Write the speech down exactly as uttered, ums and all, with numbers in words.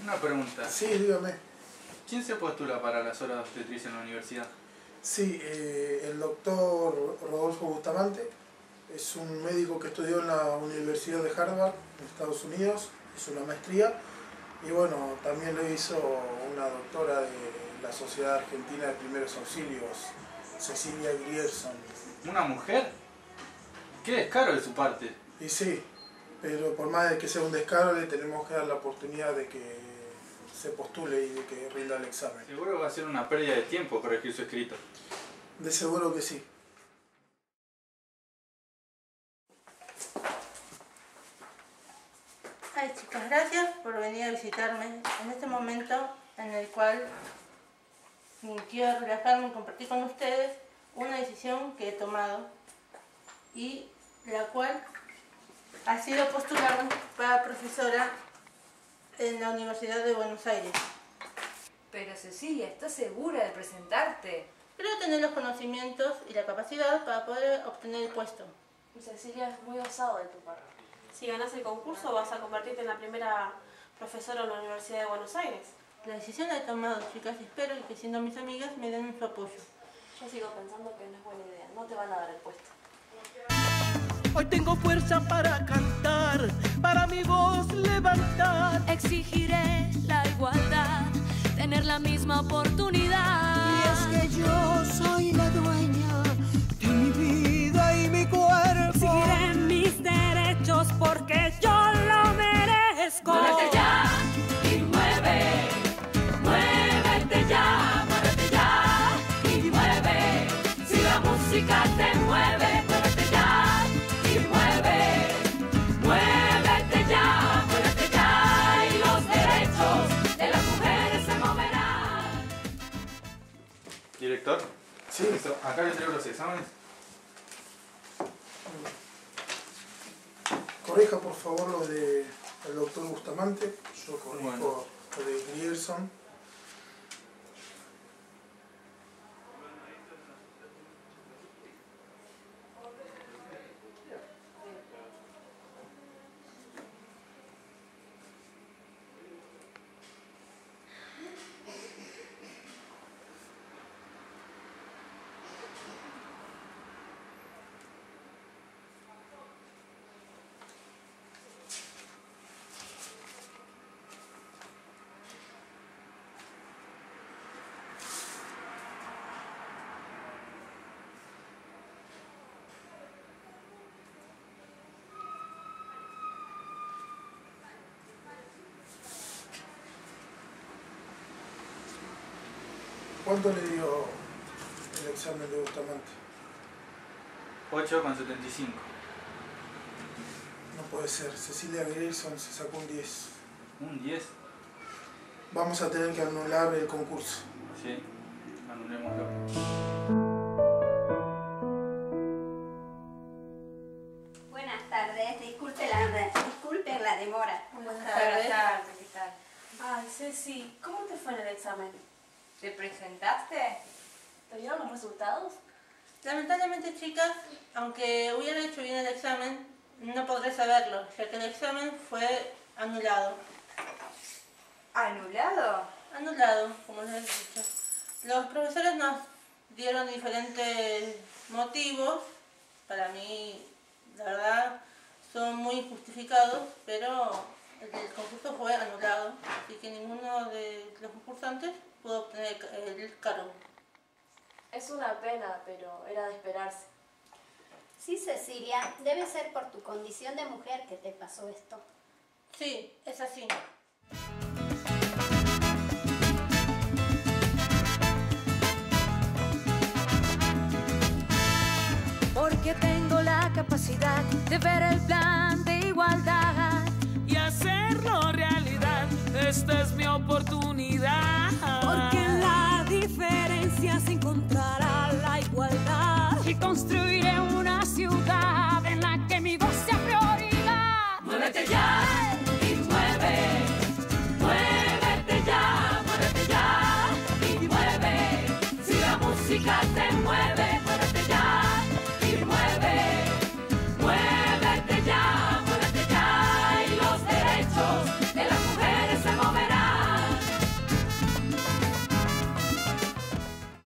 Una pregunta. Sí, dígame. ¿Quién se postula para las horas de obstetricia en la universidad? Sí, eh, el doctor Rodolfo Bustamante es un médico que estudió en la Universidad de Harvard, en Estados Unidos, hizo una maestría y bueno, también lo hizo una doctora de la Sociedad Argentina de Primeros Auxilios, Cecilia Grierson. ¿Una mujer? ¡Qué descaro de su parte! Y sí, pero por más de que sea un descaro le tenemos que dar la oportunidad de que se postule y de que rinda el examen. Seguro va a ser una pérdida de tiempo corregir su escrito. De seguro que sí. Ay, chicas, gracias por venir a visitarme en este momento en el cual quiero relajarme y compartir con ustedes una decisión que he tomado y la cual ha sido postularme para profesora en la Universidad de Buenos Aires. Pero Cecilia, ¿estás segura de presentarte? Creo tener los conocimientos y la capacidad para poder obtener el puesto. Cecilia, es muy osado de tu parte. Si ganas el concurso vas a convertirte en la primera profesora en la Universidad de Buenos Aires. La decisión la he tomado, chicas, y espero que siendo mis amigas me den su apoyo. Yo sigo pensando que no es buena idea, no te van a dar el puesto. Hoy tengo fuerza para cantar, para mi voz levantar. Exigiré la igualdad, tener la misma oportunidad. Y es que yo soy la dueña de mi vida y mi cuerpo. Exigiré mis derechos porque yo lo merezco. Muévete ya y mueve, muévete ya, muévete ya y mueve. Si la música te mueve, muévete ya y mueve, muévete ya, muévete ya y los derechos de las mujeres se moverán. ¿Director? Sí. Eso, acá le traigo los exámenes. Corrija por favor lo de el doctor Bustamante, yo corrijo Bueno. lo de Grierson. ¿Cuánto le dio el examen de Bustamante? ocho con setenta y cinco. No puede ser, Cecilia Grierson se sacó un diez. ¿Un diez? Vamos a tener que anular el concurso. Sí, anulémoslo. Buenas tardes, disculpe la, disculpe la demora. Buenas Buenas tardes. tardes, ¿qué tal? Ay, Ceci, ¿cómo te fue en el examen? ¿Te presentaste? ¿Te dieron los resultados? Lamentablemente, chicas, aunque hubiera hecho bien el examen, no podré saberlo, ya que el examen fue anulado. ¿Anulado? Anulado, como les he dicho. Los profesores nos dieron diferentes motivos, para mí, la verdad, son muy justificados, pero el, el concurso fue anulado, así que ninguno de los concursantes pudo obtener el, el cargo. Es una pena, pero era de esperarse. Sí, Cecilia, debe ser por tu condición de mujer que te pasó esto. Sí, es así. Porque tengo la capacidad de ver el plan de igualdad Y hacerlo realidad, esta es mi oportunidad. porque en la diferencia se encontrará la igualdad y construiré una ciudad en la que mi voz sea prioridad. Muévete ya y mueve, muévete ya, muévete ya y mueve. Si la música te mueve,